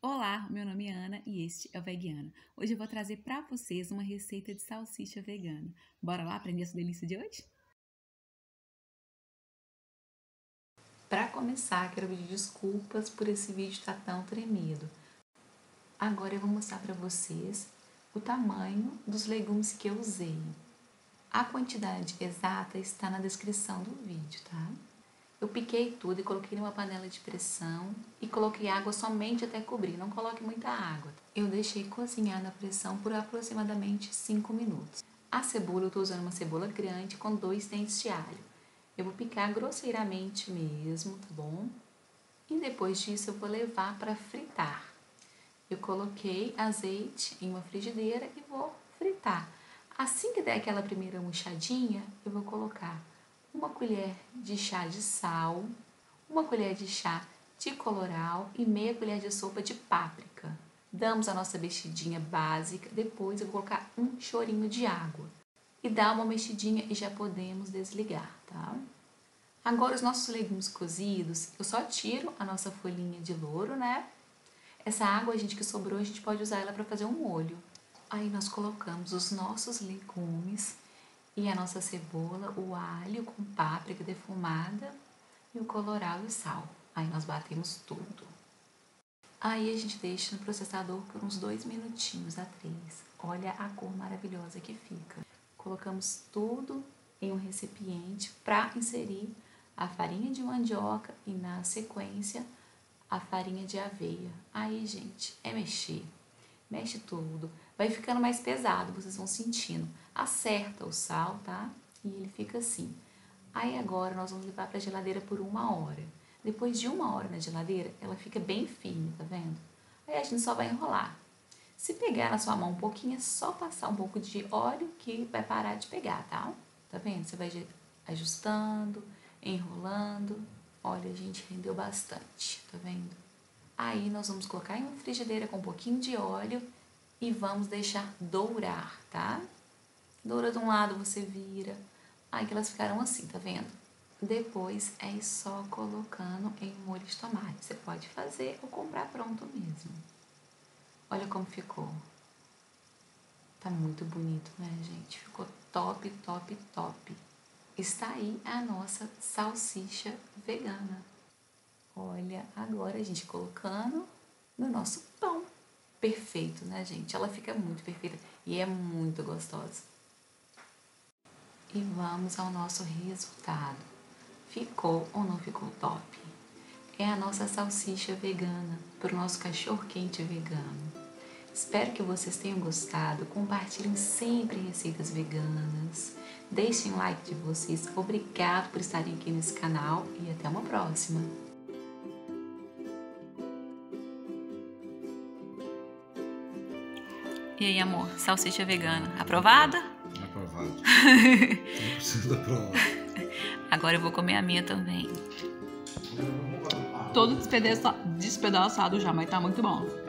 Olá, meu nome é Ana e este é o Veguiana. Hoje eu vou trazer para vocês uma receita de salsicha vegana. Bora lá aprender essa delícia de hoje? Para começar, quero pedir desculpas por esse vídeo estar tão tremido. Agora eu vou mostrar para vocês o tamanho dos legumes que eu usei. A quantidade exata está na descrição do vídeo, tá? Eu piquei tudo e coloquei numa panela de pressão e coloquei água somente até cobrir, não coloque muita água. Eu deixei cozinhar na pressão por aproximadamente 5 minutos. A cebola, eu estou usando uma cebola grande com 2 dentes de alho. Eu vou picar grosseiramente mesmo, tá bom? E depois disso eu vou levar para fritar. Eu coloquei azeite em uma frigideira e vou fritar. Assim que der aquela primeira murchadinha, eu vou colocar uma colher de chá de sal, uma colher de chá de colorau e meia colher de sopa de páprica. Damos a nossa mexidinha básica, depois eu vou colocar um chorinho de água. E dá uma mexidinha e já podemos desligar, tá? Agora os nossos legumes cozidos, eu só tiro a nossa folhinha de louro, né? Essa água, gente, que sobrou, a gente pode usar ela para fazer um molho. Aí nós colocamos os nossos legumes e a nossa cebola, o alho com páprica defumada e o colorau e o sal. Aí nós batemos tudo. Aí a gente deixa no processador por uns 2 minutinhos a 3. Olha a cor maravilhosa que fica. Colocamos tudo em um recipiente para inserir a farinha de mandioca e na sequência a farinha de aveia. Aí, gente, é mexer. Mexe tudo. Vai ficando mais pesado, vocês vão sentindo. Acerta o sal, tá? E ele fica assim. Aí agora nós vamos levar para a geladeira por 1 hora. Depois de 1 hora na geladeira, ela fica bem firme, tá vendo? Aí a gente só vai enrolar. Se pegar na sua mão um pouquinho, é só passar um pouco de óleo que vai parar de pegar, tá? Tá vendo? Você vai ajustando, enrolando. Olha, a gente rendeu bastante, tá vendo? Aí nós vamos colocar em uma frigideira com um pouquinho de óleo e vamos deixar dourar, tá? Doura de um lado, você vira. Aí que elas ficaram assim, tá vendo? Depois é só colocando em molho de tomate. Você pode fazer ou comprar pronto mesmo. Olha como ficou. Tá muito bonito, né, gente? Ficou top, top, top. Está aí a nossa salsicha vegana. Olha, agora a gente colocando no nosso pão. Perfeito, né, gente? Ela fica muito perfeita e é muito gostosa. E vamos ao nosso resultado. Ficou ou não ficou top? É a nossa salsicha vegana para o nosso cachorro-quente vegano. Espero que vocês tenham gostado. Compartilhem sempre receitas veganas. Deixem o like de vocês. Obrigado por estarem aqui nesse canal e até uma próxima. E aí, amor, salsicha vegana, aprovada? Aprovado. 100% aprovado. Agora eu vou comer a minha também. Todo despedaçado já, mas tá muito bom.